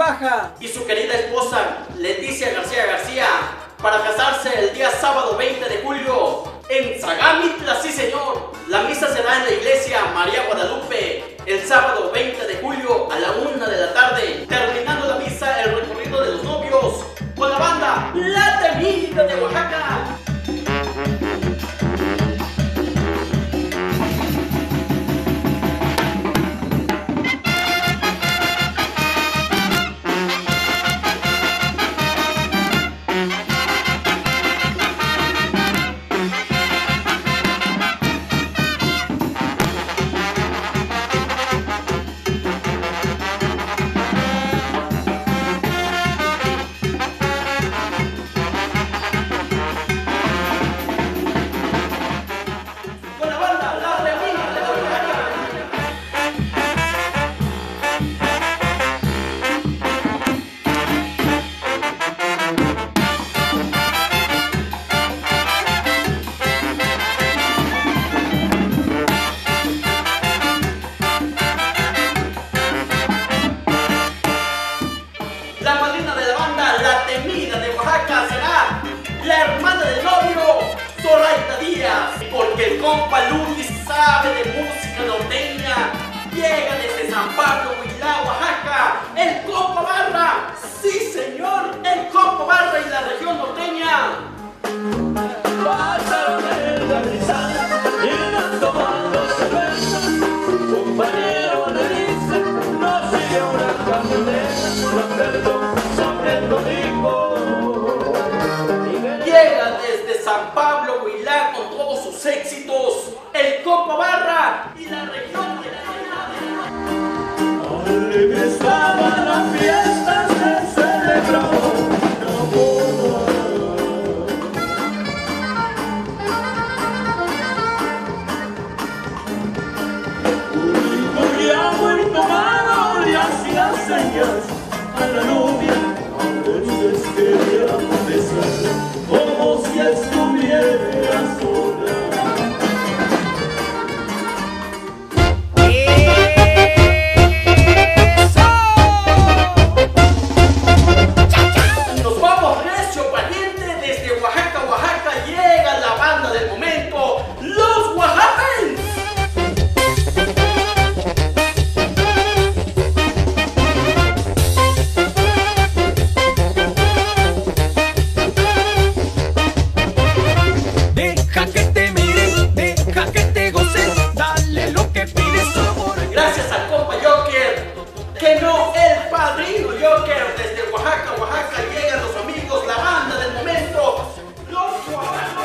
Baja y su querida esposa Leticia García García para casarse el día sábado 20 de julio en Zagamitla, sí señor. La misa será en la iglesia María Guadalupe el sábado 20 de julio a la 1 de la tarde. Terminando la misa, el recorrido de los novios con la banda La Temida de Oaxaca. La madrina de la banda La Temida de Oaxaca será la hermana del novio, Zoraida Díaz, porque el compa Luis sabe de música norteña. Llega desde San Pablo, Huilá, Oaxaca, el compa Barra. Sí señor, el compa Barra y la región norteña. Pasaron en la brisada, iban tomando cerveza. Compañero analiza, no sigue una camioneta. Sobre el domingo. Llega desde San Pablo, Huilá, con todos sus éxitos, el compa Barra y la región de Alegre estaba la fiesta, se celebró. Muy tomado le hacía señas a la novia, a veces quería besar, como si estuviera sola. Nos vamos recio pariente, desde Oaxaca, Oaxaca llega la banda del momento, los Oaxacans. Deja que te mires, deja que te goces, dale lo que pides, amor. Gracias al compa Joker, que no el padrino Joker, desde Oaxaca, Oaxaca llegan los amigos, la banda del momento, los Oaxacans.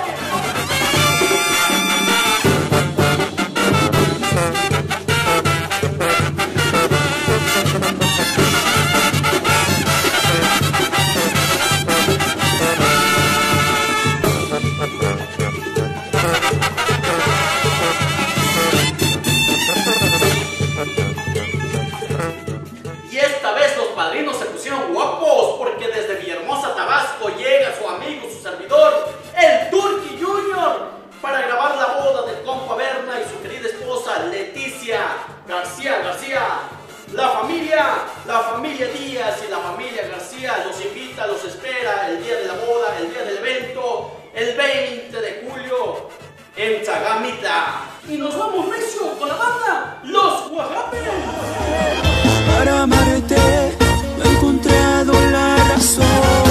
Y esta vez los padrinos se pusieron guapos, porque desde Villahermosa, Tabasco llega su amigo, su servidor, el Turqui Junior, para grabar la boda del compa Berna y su querida esposa Leticia García García. La familia Díaz y la familia García los invita, los espera el día de la boda, el día del evento, el 20 de julio en Zagamitla. Y nos vamos recio con la banda, los Oaxacans. Para amarte no he encontrado la razón.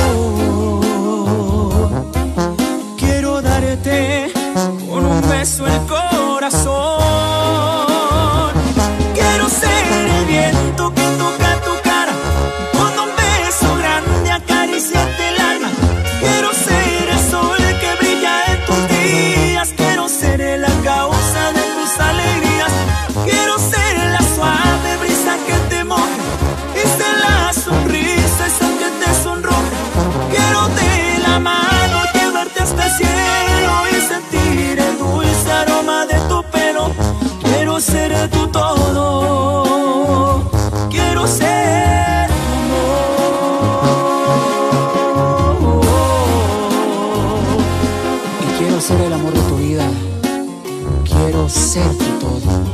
Quiero darte con un beso el corazón. Quiero ser el viento que toca tu cara, con un beso grande acariciarte el alma. Quiero ser el sol que brilla en tus días. Quiero ser la causa de tus alegrías. Quiero ser la suave brisa que te moja y ser la sonrisa esa que te sonroja. Quiero de la mano llevarte hasta el cielo y sentir el dulce aroma de tu pelo. Quiero ser tu todo, quiero ser tu amor. Y quiero ser el amor de tu vida, quiero ser tu todo.